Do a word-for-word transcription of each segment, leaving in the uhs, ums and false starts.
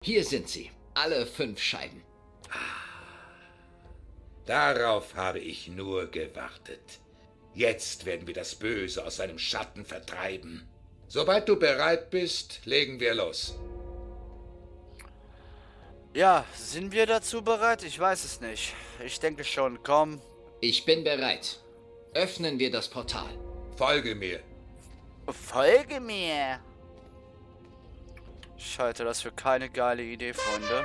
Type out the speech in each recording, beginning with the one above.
Hier sind sie, alle fünf Scheiben. Darauf habe ich nur gewartet. Jetzt werden wir das Böse aus seinem Schatten vertreiben. Sobald du bereit bist, legen wir los. Ja, sind wir dazu bereit? Ich weiß es nicht. Ich denke schon, komm. Ich bin bereit. Öffnen wir das Portal. Folge mir. Folge mir. Ich halte das für keine geile Idee, Freunde.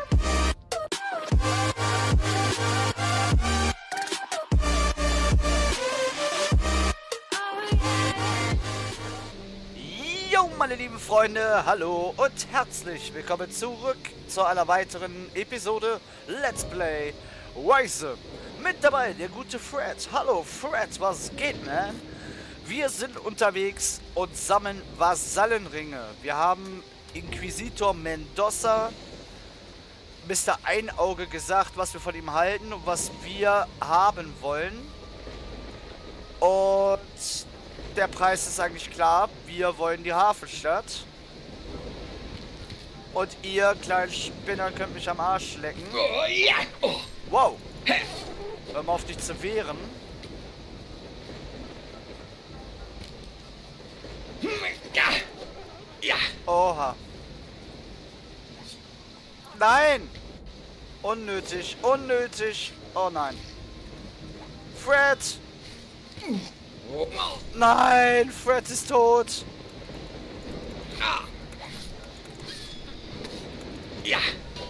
Jo, meine lieben Freunde, hallo und herzlich willkommen zurück zu einer weiteren Episode Let's Play Rise. Mit dabei der gute Fred. Hallo Fred, was geht, man? Wir sind unterwegs und sammeln Vasallenringe. Wir haben Inquisitor Mendoza, Mister Einauge, gesagt, was wir von ihm halten und was wir haben wollen. Und der Preis ist eigentlich klar. Wir wollen die Hafenstadt. Und ihr kleinen Spinner könnt mich am Arsch lecken. Oh, ja. Oh. Wow. Hör mal auf, dich zu wehren. Ja. Ja. Oha. Nein! Unnötig, unnötig. Oh nein. Fred! Nein, Fred ist tot. Ja.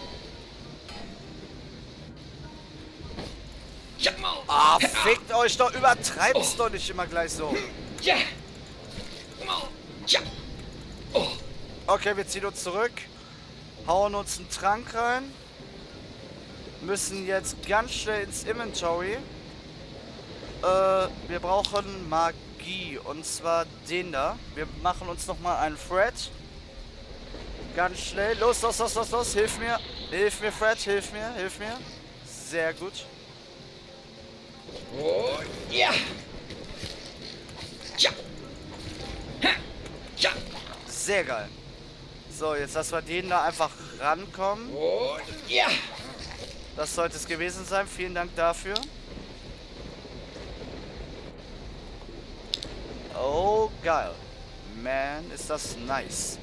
Ah, fickt euch doch, übertreibt's doch nicht immer gleich so. Ja. Ja. Oh. Okay, wir ziehen uns zurück. Hauen uns einen Trank rein. Müssen jetzt ganz schnell ins Inventory. Äh, wir brauchen Magie. Und zwar den da. Wir machen uns nochmal einen Fred. Ganz schnell. Los, los, los, los, los. Hilf mir. Hilf mir, Fred. Hilf mir. Hilf mir. Sehr gut. Oh, ja. Ja. Ha. Ja. Sehr geil. So, jetzt lassen wir den da einfach rankommen. Oh, ja. Das sollte es gewesen sein. Vielen Dank dafür. Oh, geil. Man, ist das nice.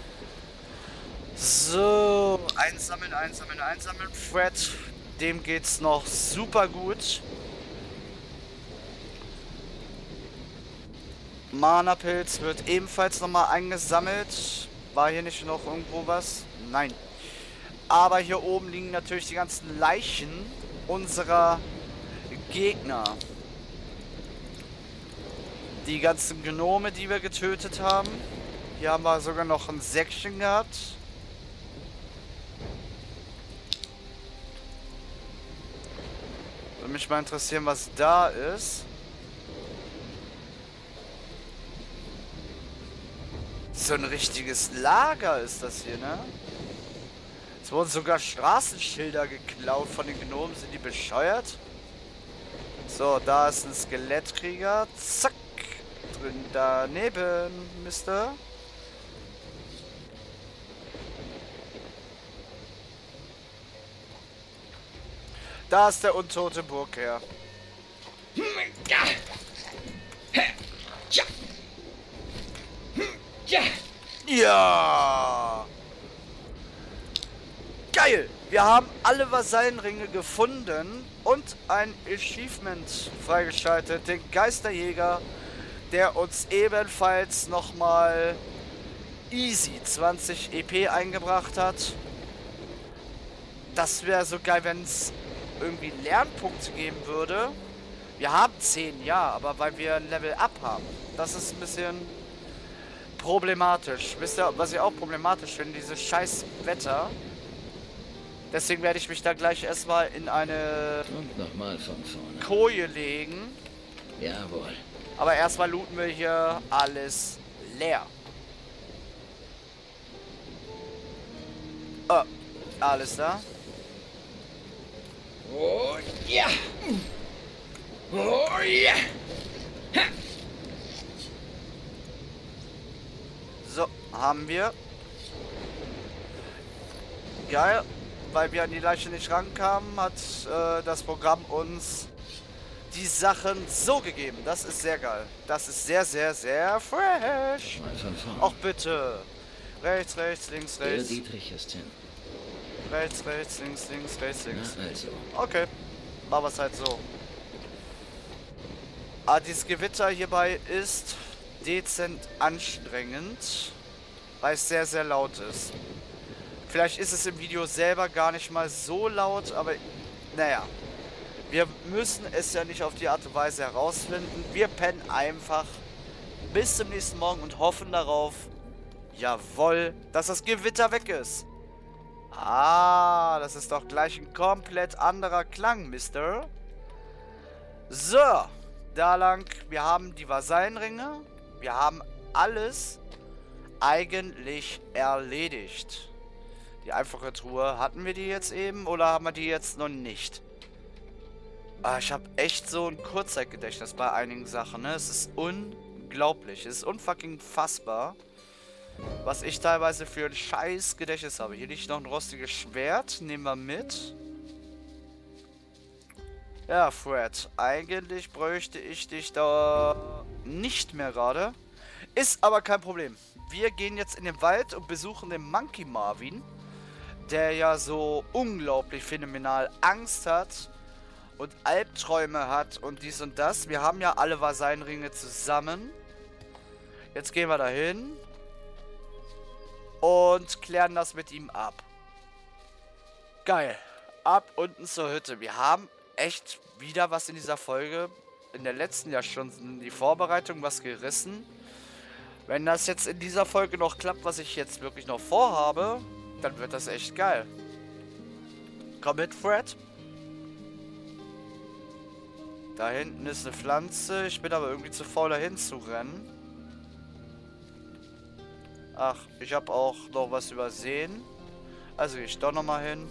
So, einsammeln, einsammeln, einsammeln. Fred, dem geht's noch super gut. Mana-Pilz wird ebenfalls nochmal eingesammelt. War hier nicht noch irgendwo was? Nein. Aber hier oben liegen natürlich die ganzen Leichen unserer Gegner. Die ganzen Gnome, die wir getötet haben. Hier haben wir sogar noch ein Säckchen gehabt. Würde mich mal interessieren, was da ist. So ein richtiges Lager ist das hier, ne? Es wurden sogar Straßenschilder geklaut von den Gnomen. Sind die bescheuert? So, da ist ein Skelettkrieger. Zack. Drin daneben, Mister. Da ist der untote Burgherr. Ja. Ja. Ja. Ja! Geil! Wir haben alle Vasallenringe gefunden und ein Achievement freigeschaltet. Den Geisterjäger, der uns ebenfalls nochmal easy zwanzig E P eingebracht hat. Das wäre so geil, wenn es irgendwie Lernpunkte geben würde. Wir haben zehn, ja, aber weil wir ein Level Up haben. Das ist ein bisschen problematisch. Wisst ihr, was ich auch problematisch finde? Dieses scheiß Wetter. Deswegen werde ich mich da gleich erstmal in eine Und nochmal von vorne. Koje legen. Jawohl. Aber erstmal looten wir hier alles leer. Oh, alles da. Oh, ja. Oh, ja. Ha. So, haben wir. geil. Weil wir an die Leiche nicht rankamen, hat äh, das Programm uns die Sachen so gegeben. Das ist sehr geil. Das ist sehr, sehr, sehr fresh. Mal von vorn. Ach bitte. Rechts, rechts, links, Der rechts. Dietrich ist hin. Rechts, rechts, links, links, rechts, links. Na also. Okay. Machen wir es halt so. Ah, dieses Gewitter hierbei ist dezent anstrengend, weil es sehr, sehr laut ist. Vielleicht ist es im Video selber gar nicht mal so laut, aber naja. Wir müssen es ja nicht auf die Art und Weise herausfinden. Wir pennen einfach bis zum nächsten Morgen und hoffen darauf, jawohl, dass das Gewitter weg ist. Ah, das ist doch gleich ein komplett anderer Klang, Mister. So, da lang. Wir haben die Vasallenringe. Wir haben alles eigentlich erledigt. Die einfache Truhe, hatten wir die jetzt eben oder haben wir die jetzt noch nicht? Ah, ich habe echt so ein Kurzzeitgedächtnis bei einigen Sachen, ne? Es ist unglaublich. Es ist unfucking fassbar, was ich teilweise für ein scheiß Gedächtnis habe. Hier liegt noch ein rostiges Schwert. Nehmen wir mit. Ja, Fred. Eigentlich bräuchte ich dich da nicht mehr gerade. Ist aber kein Problem. Wir gehen jetzt in den Wald und besuchen den Monkey Marvin, der ja so unglaublich phänomenal Angst hat und Albträume hat und dies und das. Wir haben ja alle Vasallenringe zusammen. Jetzt gehen wir dahin und klären das mit ihm ab. Geil. Ab unten zur Hütte. Wir haben echt wieder was in dieser Folge. In der letzten ja schon in die Vorbereitung was gerissen. Wenn das jetzt in dieser Folge noch klappt, was ich jetzt wirklich noch vorhabe, dann wird das echt geil. Komm mit, Fred. Da hinten ist eine Pflanze. Ich bin aber irgendwie zu faul, dahin zu rennen. Ach, ich habe auch noch was übersehen. Also gehe ich doch nochmal hin.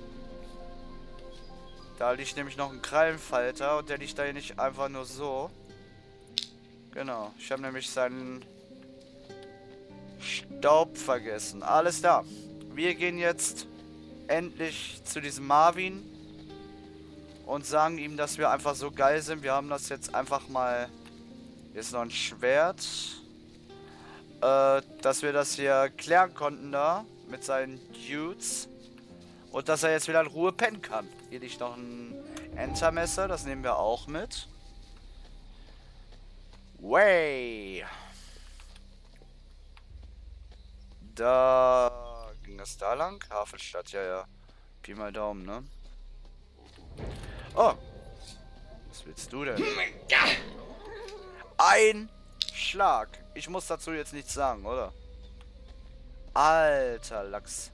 Da liegt nämlich noch ein Krallenfalter und der liegt da hier nicht einfach nur so. Genau, ich habe nämlich seinen Staub vergessen. Alles da. Wir gehen jetzt endlich zu diesem Marvin und sagen ihm, dass wir einfach so geil sind. Wir haben das jetzt einfach mal... Hier ist noch ein Schwert. Äh, dass wir das hier klären konnten da mit seinen Dudes. Und dass er jetzt wieder in Ruhe pennen kann. Hier liegt noch ein Entermesser, das nehmen wir auch mit. Way. Da ging das da lang? Havelstadt, ja, ja. Pi mal Daumen, ne? Oh. Was willst du denn? Ein Schlag. Ich muss dazu jetzt nichts sagen, oder? Alter Lachs.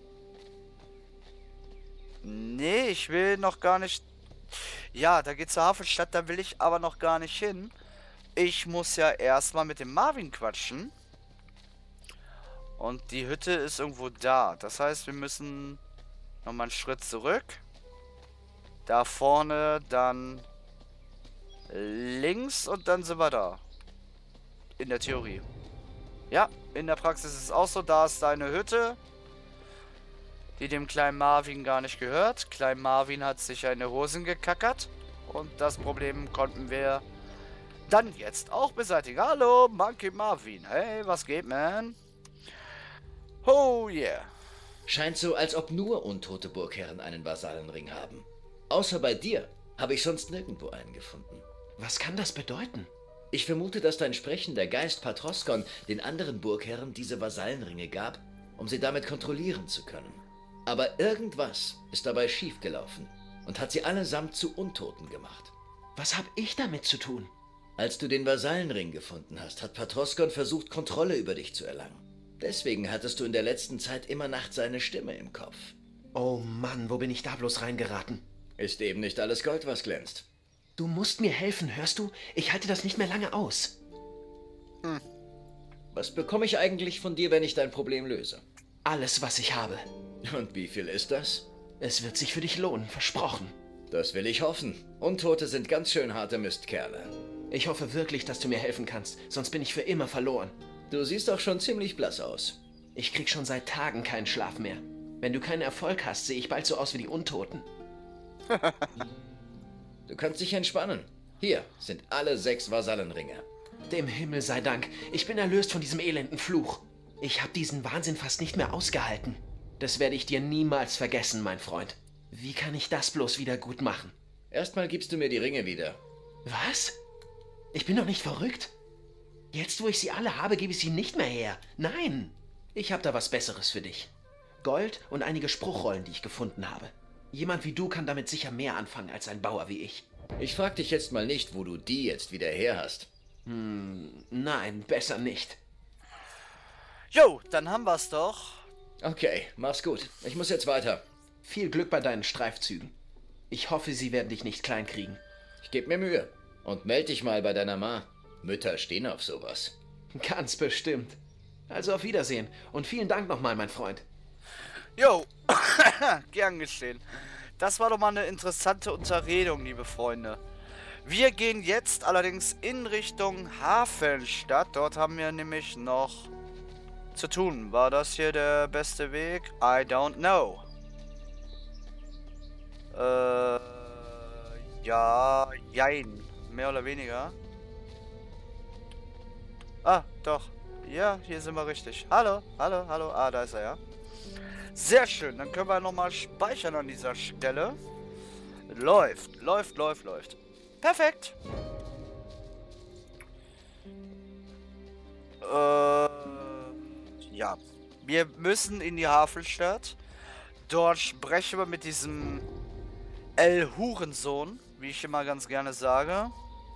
Nee, ich will noch gar nicht... Ja, da geht's zur Hafenstadt, da will ich aber noch gar nicht hin. Ich muss ja erstmal mit dem Marvin quatschen. Und die Hütte ist irgendwo da. Das heißt, wir müssen nochmal einen Schritt zurück. Da vorne, dann links und dann sind wir da. In der Theorie. Ja, in der Praxis ist es auch so. Da ist deine Hütte, die dem kleinen Marvin gar nicht gehört. Klein Marvin hat sich eine Hosen gekackert. Und das Problem konnten wir dann jetzt auch beseitigen. Hallo, Monkey Marvin. Hey, was geht, man? Oh yeah. Scheint so, als ob nur untote Burgherren einen Vasallenring haben. Außer bei dir habe ich sonst nirgendwo einen gefunden. Was kann das bedeuten? Ich vermute, dass dein sprechender Geist Patroskon den anderen Burgherren diese Vasallenringe gab, um sie damit kontrollieren zu können. Aber irgendwas ist dabei schiefgelaufen und hat sie allesamt zu Untoten gemacht. Was habe ich damit zu tun? Als du den Vasallenring gefunden hast, hat Patroskon versucht, Kontrolle über dich zu erlangen. Deswegen hattest du in der letzten Zeit immer nachts seine Stimme im Kopf. Oh Mann, wo bin ich da bloß reingeraten? Ist eben nicht alles Gold, was glänzt. Du musst mir helfen, hörst du? Ich halte das nicht mehr lange aus. Hm. Was bekomme ich eigentlich von dir, wenn ich dein Problem löse? Alles, was ich habe. Und wie viel ist das? Es wird sich für dich lohnen, versprochen. Das will ich hoffen. Untote sind ganz schön harte Mistkerle. Ich hoffe wirklich, dass du mir helfen kannst, sonst bin ich für immer verloren. Du siehst doch schon ziemlich blass aus. Ich krieg schon seit Tagen keinen Schlaf mehr. Wenn du keinen Erfolg hast, sehe ich bald so aus wie die Untoten. Du kannst dich entspannen. Hier sind alle sechs Vasallenringe. Dem Himmel sei Dank. Ich bin erlöst von diesem elenden Fluch. Ich habe diesen Wahnsinn fast nicht mehr ausgehalten. Das werde ich dir niemals vergessen, mein Freund. Wie kann ich das bloß wieder gut machen? Erstmal gibst du mir die Ringe wieder. Was? Ich bin doch nicht verrückt. Jetzt, wo ich sie alle habe, gebe ich sie nicht mehr her. Nein, ich habe da was Besseres für dich. Gold und einige Spruchrollen, die ich gefunden habe. Jemand wie du kann damit sicher mehr anfangen als ein Bauer wie ich. Ich frag dich jetzt mal nicht, wo du die jetzt wieder her hast. Hm, nein, besser nicht. Jo, dann haben wir's doch. Okay, mach's gut. Ich muss jetzt weiter. Viel Glück bei deinen Streifzügen. Ich hoffe, sie werden dich nicht kleinkriegen. Ich geb mir Mühe. Und meld dich mal bei deiner Ma. Mütter stehen auf sowas. Ganz bestimmt. Also auf Wiedersehen und vielen Dank nochmal, mein Freund. Jo, gern geschehen. Das war doch mal eine interessante Unterredung, liebe Freunde. Wir gehen jetzt allerdings in Richtung Hafenstadt. Dort haben wir nämlich noch zu tun. War das hier der beste Weg? I don't know. Äh, ja, jein. Mehr oder weniger. Ah, doch. Ja, hier sind wir richtig. Hallo, hallo, hallo. Ah, da ist er, ja. Sehr schön. Dann können wir nochmal speichern an dieser Stelle. Läuft, läuft, läuft, läuft. Perfekt. Äh, ja. Wir müssen in die Hafenstadt. Dort sprechen wir mit diesem El Hurensohn, wie ich immer ganz gerne sage.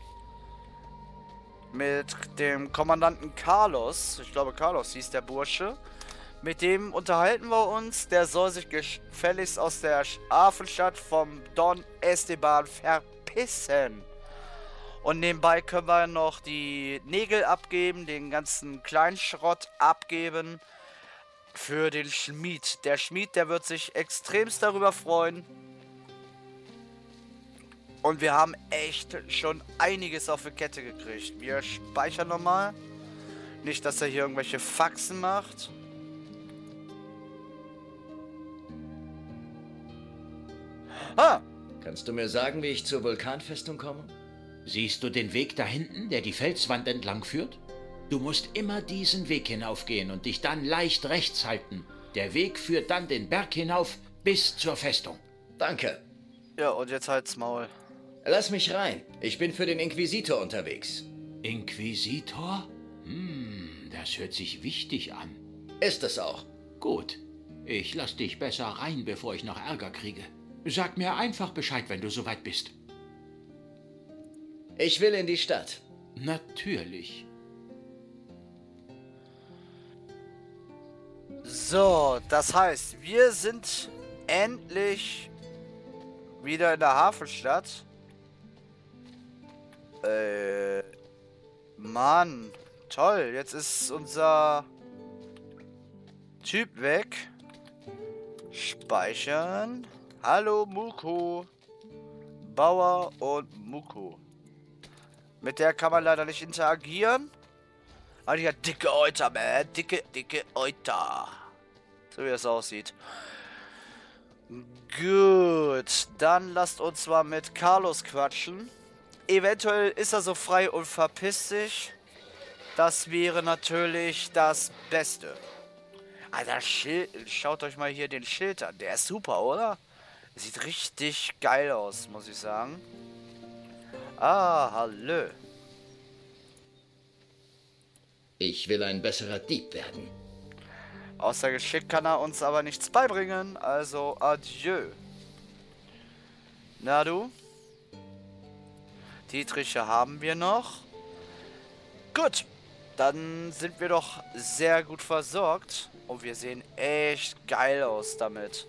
Mit dem Kommandanten Carlos. Ich glaube, Carlos hieß der Bursche. Mit dem unterhalten wir uns. Der soll sich gefälligst aus der Hafenstadt vom Don Esteban verpissen. Und nebenbei können wir noch die Nägel abgeben, den ganzen Kleinschrott abgeben für den Schmied. Der Schmied, der wird sich extremst darüber freuen. Und wir haben echt schon einiges auf die Kette gekriegt. Wir speichern nochmal. Nicht, dass er hier irgendwelche Faxen macht. Ah! Kannst du mir sagen, wie ich zur Vulkanfestung komme? Siehst du den Weg da hinten, der die Felswand entlang führt? Du musst immer diesen Weg hinaufgehen und dich dann leicht rechts halten. Der Weg führt dann den Berg hinauf bis zur Festung. Danke. Ja, und jetzt halt's Maul. Lass mich rein. Ich bin für den Inquisitor unterwegs. Inquisitor? Hm, das hört sich wichtig an. Ist es auch. Gut. Ich lass dich besser rein, bevor ich noch Ärger kriege. Sag mir einfach Bescheid, wenn du soweit bist. Ich will in die Stadt. Natürlich. So, das heißt, wir sind endlich wieder in der Hafenstadt. Äh, Mann, toll, jetzt ist unser Typ weg. Speichern. Hallo Muko. Bauer und Muko. Mit der kann man leider nicht interagieren. Aber die hat dicke Euter, man. Dicke, dicke Euter. So wie das aussieht. Gut. Dann lasst uns mal mit Carlos quatschen. Eventuell ist er so frei und verpisst sich. Das wäre natürlich das Beste. Alter, Schild. Schaut euch mal hier den Schild an. Der ist super, oder? Sieht richtig geil aus, muss ich sagen. Ah, hallo. Ich will ein besserer Dieb werden. Außer Geschick kann er uns aber nichts beibringen, also adieu. Na du? Dietriche haben wir noch. Gut, dann sind wir doch sehr gut versorgt. Und wir sehen echt geil aus damit.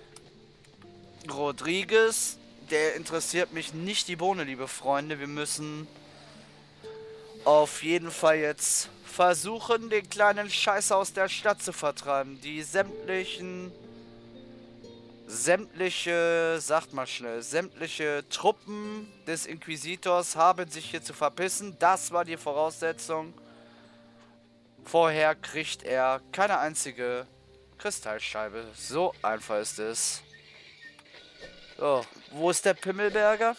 Rodriguez, der interessiert mich nicht die Bohne, liebe Freunde. Wir müssen auf jeden Fall jetzt versuchen, den kleinen Scheiß aus der Stadt zu vertreiben. Die sämtlichen, sämtliche, sagt mal schnell, sämtliche Truppen des Inquisitors haben sich hier zu verpissen. Das war die Voraussetzung. Vorher kriegt er keine einzige Kristallscheibe. So einfach ist es. So, wo ist der Pimmelberger?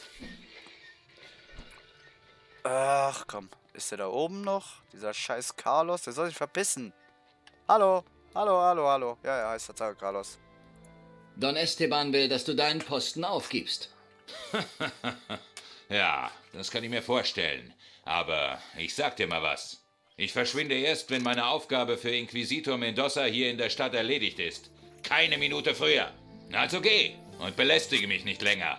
Ach komm, ist der da oben noch? Dieser scheiß Carlos, der soll sich verpissen. Hallo, hallo, hallo, hallo. Ja, ja, heißt der Carlos. Don Esteban will, dass du deinen Posten aufgibst. Ja, das kann ich mir vorstellen. Aber ich sag dir mal was. Ich verschwinde erst, wenn meine Aufgabe für Inquisitor Mendoza hier in der Stadt erledigt ist. Keine Minute früher. Also geh und belästige mich nicht länger.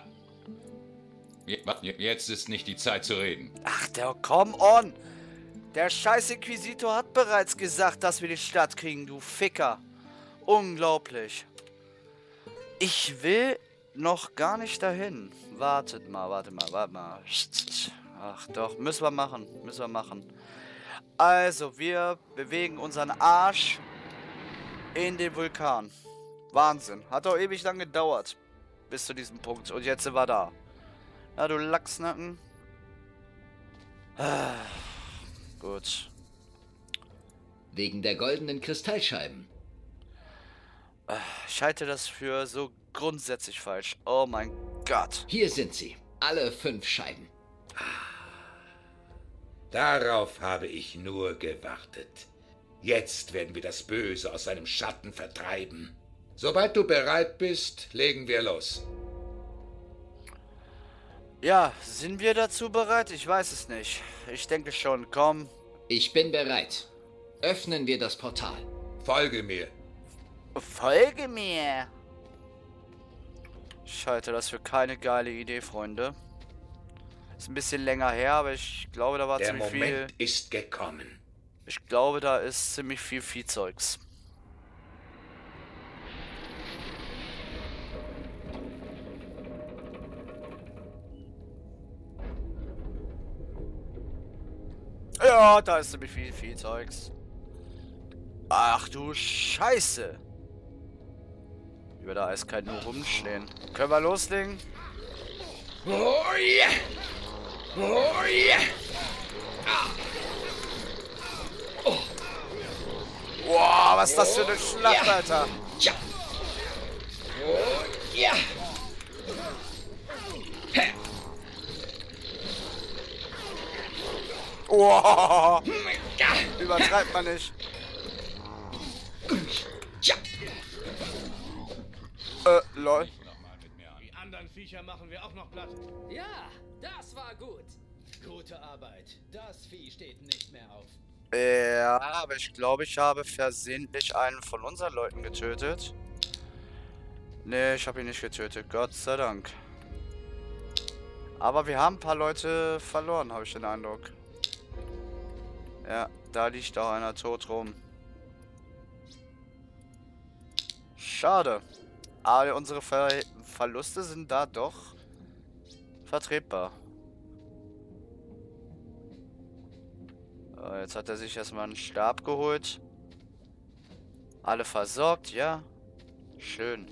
Jetzt ist nicht die Zeit zu reden. Ach, der, come on. Der scheiß Inquisitor hat bereits gesagt, dass wir die Stadt kriegen, du Ficker. Unglaublich. Ich will noch gar nicht dahin. Wartet mal, wartet mal, wartet mal. Ach doch, müssen wir machen, müssen wir machen. Also, wir bewegen unseren Arsch in den Vulkan. Wahnsinn. Hat doch ewig lang gedauert. Bis zu diesem Punkt. Und jetzt sind wir da. Na, du Lachsnacken. Ah, gut. Wegen der goldenen Kristallscheiben. Ich halte das für so grundsätzlich falsch. Oh mein Gott. Hier sind sie. Alle fünf Scheiben. Darauf habe ich nur gewartet. Jetzt werden wir das Böse aus seinem Schatten vertreiben. Sobald du bereit bist, legen wir los. Ja, sind wir dazu bereit? Ich weiß es nicht. Ich denke schon, komm. Ich bin bereit. Öffnen wir das Portal. Folge mir. Folge mir. Ich halte das für keine geile Idee, Freunde. Ist ein bisschen länger her, aber ich glaube, da war Der ziemlich Moment viel... ist gekommen. Ich glaube, da ist ziemlich viel Viehzeugs. Ja, da ist ziemlich viel Viehzeugs. Ach du Scheiße. Über da ist kein nur rumstehen. Können wir loslegen? Oh yeah! Oh yeah! Wow, was ist das für eine Schlacht, ja. Alter? Ja. Oh, ja. Wow. Übertreibt man nicht. Ja. Äh, lol. Die anderen Viecher machen wir auch noch platt. Ja, das war gut. Gute Arbeit. Das Vieh steht nicht mehr auf. Ja, aber ich glaube, ich habe versehentlich einen von unseren Leuten getötet. Nee, ich habe ihn nicht getötet. Gott sei Dank. Aber wir haben ein paar Leute verloren, habe ich den Eindruck. Ja, da liegt auch einer tot rum. Schade. Aber unsere Ver Verluste sind da doch vertretbar. So, jetzt hat er sich erstmal einen Stab geholt. Alle versorgt, ja. Schön.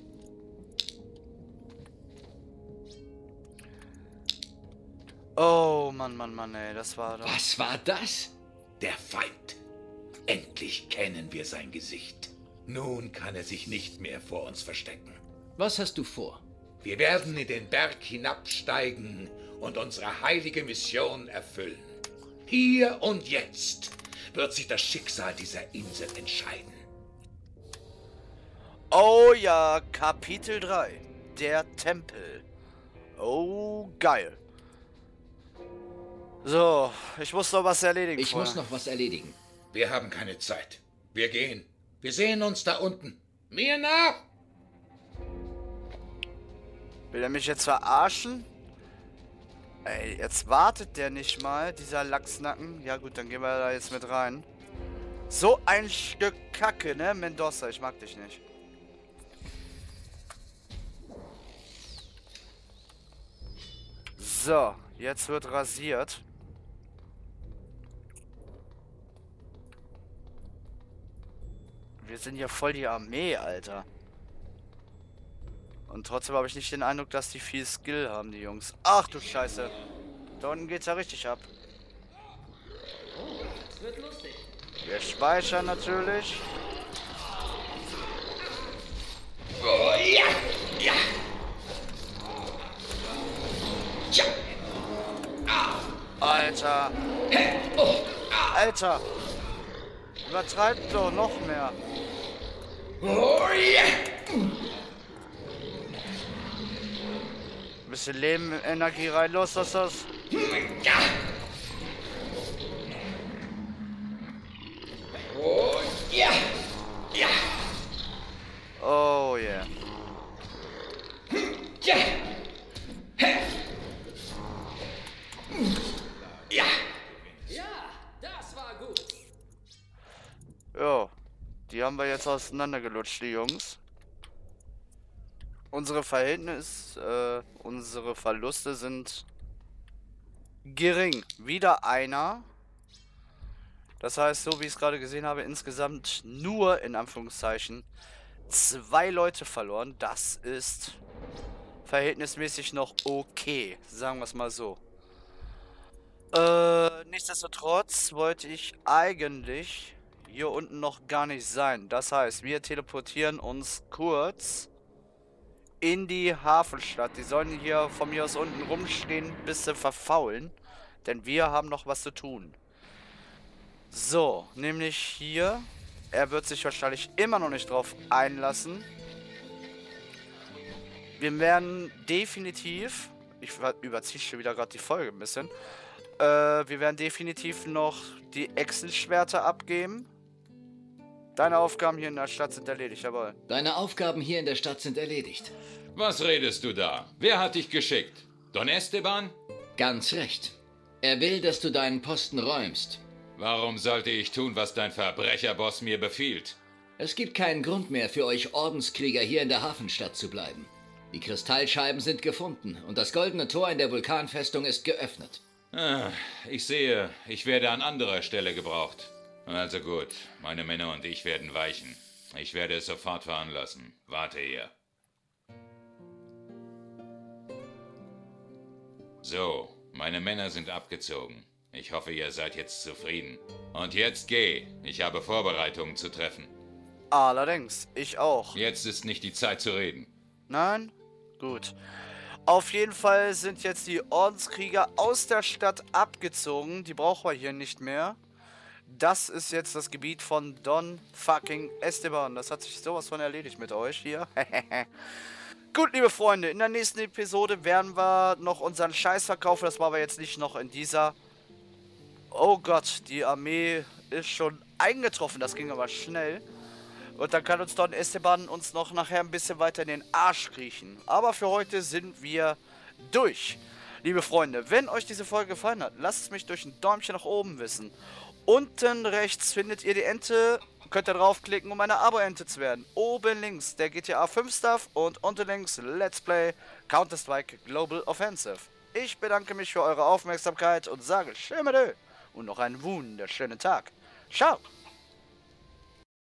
Oh, Mann, Mann, Mann, ey, das war doch... Was war das? Der Feind. Endlich kennen wir sein Gesicht. Nun kann er sich nicht mehr vor uns verstecken. Was hast du vor? Wir werden in den Berg hinabsteigen und unsere heilige Mission erfüllen. Hier und jetzt wird sich das Schicksal dieser Insel entscheiden. Oh ja, Kapitel drei. Der Tempel. Oh, geil. So, ich muss noch was erledigen. Ich vorher. muss noch was erledigen. Wir haben keine Zeit. Wir gehen. Wir sehen uns da unten. Mir nach! Will er mich jetzt verarschen? Ey, jetzt wartet der nicht mal, dieser Lachsnacken. Ja gut, dann gehen wir da jetzt mit rein. So ein Stück Kacke, ne? Mendoza, ich mag dich nicht. So, jetzt wird rasiert. Wir sind ja voll die Armee, Alter. Und trotzdem habe ich nicht den Eindruck, dass die viel Skill haben, die Jungs. Ach du Scheiße. Da unten geht's ja richtig ab. Das wird lustig. Wir speichern natürlich. Alter. Alter. Übertreibt doch noch mehr. Ein bisschen Leben, Energie rein. Los, los, los. Oh yeah. Ja, das war gut. Jo, die haben wir jetzt auseinandergelutscht, die Jungs. Unsere Verhältnisse, äh, unsere Verluste sind gering. Wieder einer. Das heißt, so wie ich es gerade gesehen habe, insgesamt nur in Anführungszeichen zwei Leute verloren. Das ist verhältnismäßig noch okay, sagen wir es mal so. Äh, nichtsdestotrotz wollte ich eigentlich hier unten noch gar nicht sein. Das heißt, wir teleportieren uns kurz in die Hafenstadt. Die sollen hier von mir aus unten rumstehen, bis sie verfaulen. Denn wir haben noch was zu tun. So, nämlich hier. Er wird sich wahrscheinlich immer noch nicht drauf einlassen. Wir werden definitiv... Ich überziehe schon wieder gerade die Folge ein bisschen. Äh, wir werden definitiv noch die Echsenschwerter abgeben. Deine Aufgaben hier in der Stadt sind erledigt, jawohl. Deine Aufgaben hier in der Stadt sind erledigt. Was redest du da? Wer hat dich geschickt? Don Esteban? Ganz recht. Er will, dass du deinen Posten räumst. Warum sollte ich tun, was dein Verbrecherboss mir befiehlt? Es gibt keinen Grund mehr für euch Ordenskrieger hier in der Hafenstadt zu bleiben. Die Kristallscheiben sind gefunden und das goldene Tor in der Vulkanfestung ist geöffnet. Ah, ich sehe, ich werde an anderer Stelle gebraucht. Also gut, meine Männer und ich werden weichen. Ich werde es sofort veranlassen. Warte hier. So, meine Männer sind abgezogen. Ich hoffe, ihr seid jetzt zufrieden. Und jetzt geh. Ich habe Vorbereitungen zu treffen. Allerdings, ich auch. Jetzt ist nicht die Zeit zu reden. Nein? Gut. Auf jeden Fall sind jetzt die Ordenskrieger aus der Stadt abgezogen. Die brauchen wir hier nicht mehr. Das ist jetzt das Gebiet von Don fucking Esteban. Das hat sich sowas von erledigt mit euch hier. Gut, liebe Freunde, in der nächsten Episode werden wir noch unseren Scheiß verkaufen. Das machen wir jetzt nicht noch in dieser. Oh Gott, die Armee ist schon eingetroffen. Das ging aber schnell. Und dann kann uns Don Esteban uns noch nachher ein bisschen weiter in den Arsch kriechen. Aber für heute sind wir durch. Liebe Freunde, wenn euch diese Folge gefallen hat, lasst es mich durch ein Däumchen nach oben wissen. Unten rechts findet ihr die Ente. Könnt ihr draufklicken, um eine Abo-Ente zu werden. Oben links der G T A fünf Stuff und unten links Let's Play Counter-Strike Global Offensive. Ich bedanke mich für eure Aufmerksamkeit und sage Tschüss und noch einen wunderschönen Tag. Ciao!